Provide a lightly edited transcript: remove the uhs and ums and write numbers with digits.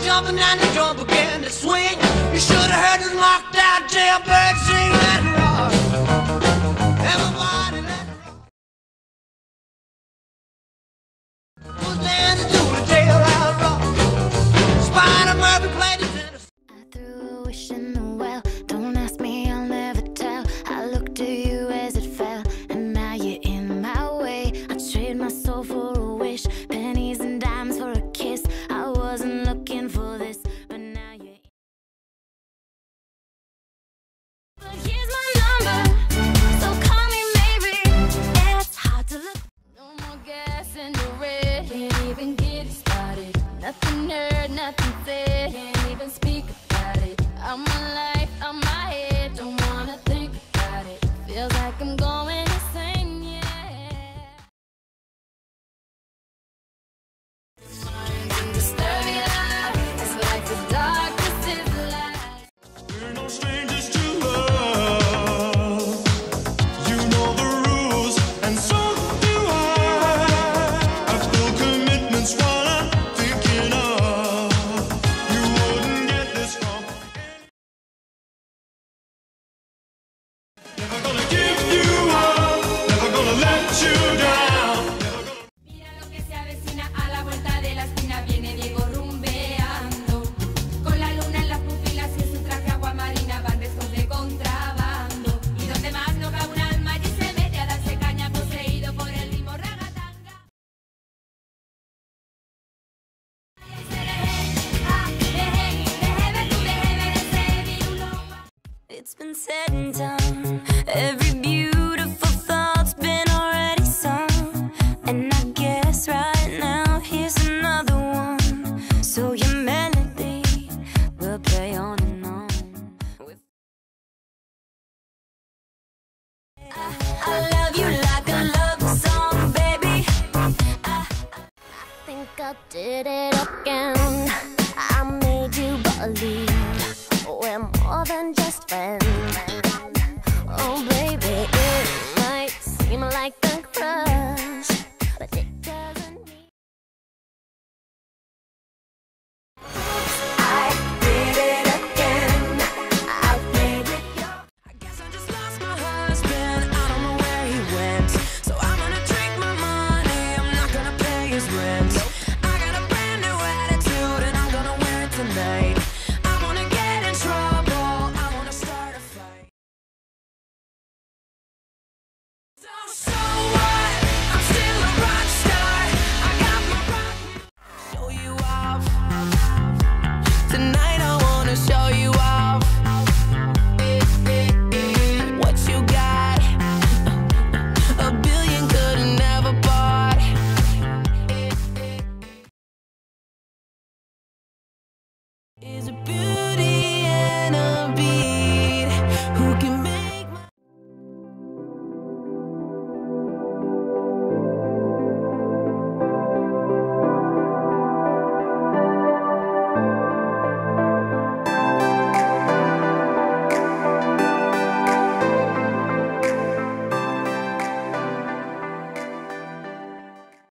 jumping and the drum began to swing. You should have heard the knocked out jailbird sing. Let it rock. Everybody let it rock. Who's dancing to the jailhouse rock? Spider Murphy played the tenor. I threw a wish in the well. Don't ask me, I'll never tell. I looked at you as it fell, and now you're in my way. I trade my soul for a wish, pennies and dimes for a kiss. I wasn't looking for this, but now you're. But here's my number, so call me maybe. It's hard to look. No more gas in the red, can't even get started. Nothing heard, nothing said, can't even speak about it. I'm alive, I'm my head, don't wanna think about it. Feels like I'm going insane, yeah. Minds and disturb me love, it's like the darkness is the light. We're no strangers to love. You know the rules, and so do I. I feel commitment's what I'm thinking of. You wouldn't get this from never gonna give you up, never gonna let you down. Mira lo que se avecina a la vuelta de la esquina, viene Diego rumbeando. Con la luna en las pupilas y en su traje agua marina van restos de contrabando. Y donde más no cabe un alma allí se mete a darse caña poseído por el ritmo ragatanga. It's been said and done. Every beautiful thought's been already sung. And I guess right now here's another one. So your melody will play on and on. I love you like a love song, baby. I think I did it again. I made you believe we're more than just friends. Oh baby, it might seem like a crush, but it doesn't mean. I did it again. I played with your. I guess I just lost my husband. I don't know where he went, so I'm gonna drink my money. I'm not gonna pay his rent. I got a brand new attitude and I'm gonna wear it tonight. I wanna get in trouble. I wanna start a fight. So what? I'm still a rock star. I got my rock. Show you off tonight. I wanna show you off what you got. A billion could have never bought. Is a beautiful